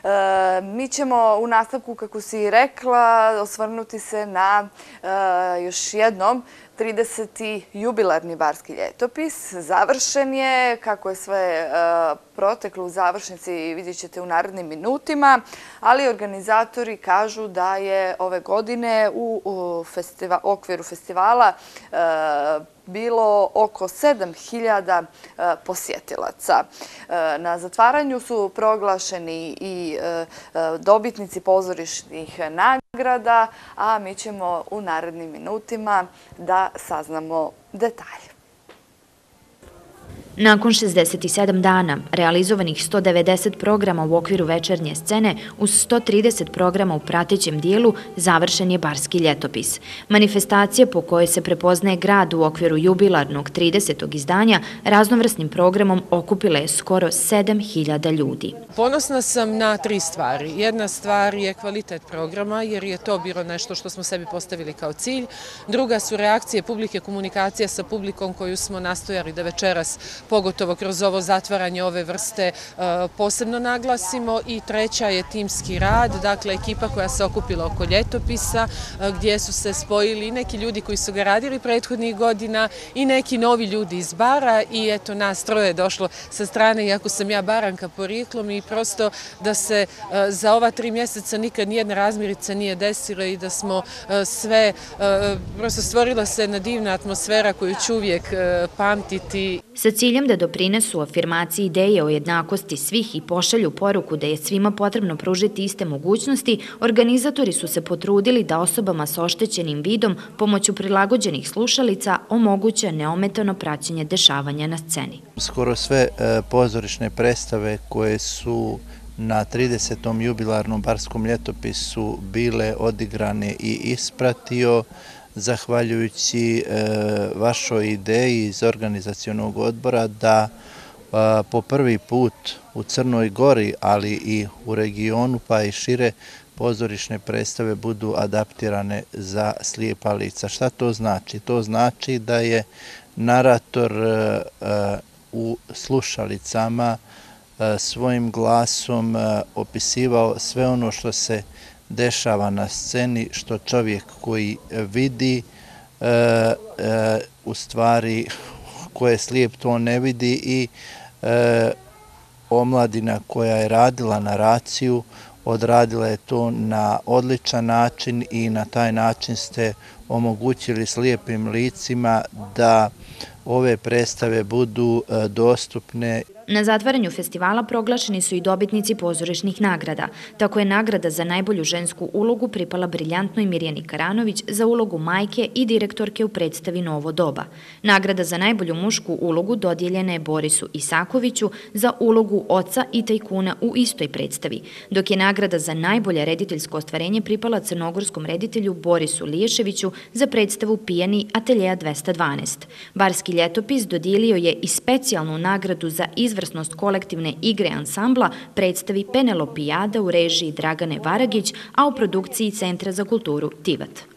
Mi ćemo u nastavku, kako si rekla, osvrnuti se na još jednom 30. jubilarni Barski ljetopis. Završen je, kako je sve proteklo u završnici, vidjet ćete u narednim minutima, ali organizatori kažu da je ove godine u okviru festivala bilo oko 7.000 posjetilaca. Na zatvaranju su proglašeni i dobitnici pozorišnih nagrada, a mi ćemo u narednim minutima da saznamo detalje. Nakon 67 dana, realizovanih 190 programa u okviru večernje scene, uz 130 programa u pratećem dijelu, završen je Barski ljetopis. Manifestacija po kojoj se prepoznaje grad u okviru jubilarnog 30. izdanja raznovrsnim programom okupila je skoro 7.000 ljudi. Ponosna sam na 3 stvari. Jedna stvar je kvalitet programa, jer je to bilo nešto što smo sebi postavili kao cilj. Druga su reakcije publike, komunikacija sa publikom koju smo nastojali da večeras pogotovo kroz ovo zatvaranje ove vrste posebno naglasimo. I treća je timski rad, dakle ekipa koja se okupila oko ljetopisa, gdje su se spojili i neki ljudi koji su ga radili prethodnih godina i neki novi ljudi iz bara i eto nas troje je došlo sa strane, iako sam ja Baranka porijeklom, i prosto da se za ova 3 mjeseca nikad nijedna razmirica nije desila i da smo sve, prosto stvorila se jedna divna atmosfera koju ću uvijek pamtiti. Sa ciljem da doprinesu afirmaciji ideje o jednakosti svih i pošalju poruku da je svima potrebno pružiti iste mogućnosti, organizatori su se potrudili da osobama sa oštećenim vidom pomoću prilagođenih slušalica omoguće neometano praćenje dešavanja na sceni. Skoro sve pozorišne predstave koje su na 30. jubilarnom Barskom ljetopisu bile odigrane i ispratio, zahvaljujući vašoj ideji iz organizacionog odbora da po prvi put u Crnoj Gori, ali i u regionu pa i šire, pozorišne predstave budu adaptirane za slijepa lica. Šta to znači? To znači da je narator u slušalicama svojim glasom opisivao sve ono što se dešava na sceni, što čovjek koji vidi, u stvari ko je slijep to ne vidi, i omladina koja je radila naraciju odradila je to na odličan način i na taj način ste omogućili slijepim licima da ove predstave budu dostupne. Na zatvaranju festivala proglašeni su i dobitnici pozorišnih nagrada. Tako je nagrada za najbolju žensku ulogu pripala briljantnoj Mirjani Karanović za ulogu majke i direktorke u predstavi Novo doba. Nagrada za najbolju mušku ulogu dodijeljena je Borisu Isakoviću za ulogu oca i tajkuna u istoj predstavi, dok je nagrada za najbolje rediteljsko ostvarenje pripala crnogorskom reditelju Borisu Liješeviću za predstavu Pijani Ateljeja 212. Barski ljetopis dodijelio je i specijalnu nagradu za izvrsnost kolektivne igre ansambla predstavi Penelopijada u režiji Dragane Varagić, a u produkciji Centra za kulturu Tivat.